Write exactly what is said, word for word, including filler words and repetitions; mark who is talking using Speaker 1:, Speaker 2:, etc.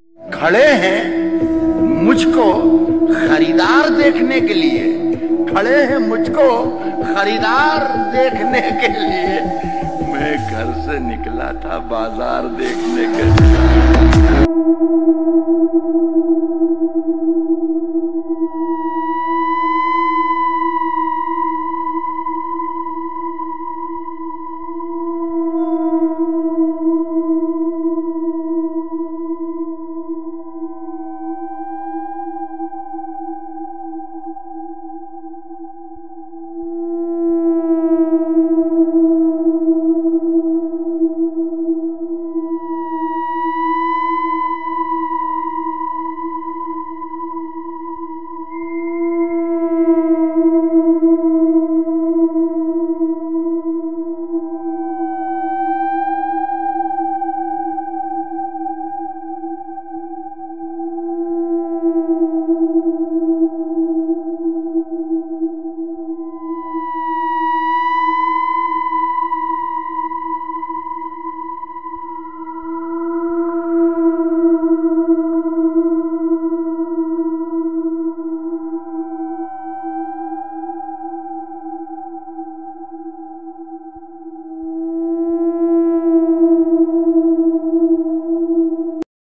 Speaker 1: खड़े हैं मुझको खरीदार देखने के लिए, खड़े हैं मुझको खरीदार देखने के लिए, मैं घर से निकला था बाजार देखने के लिए।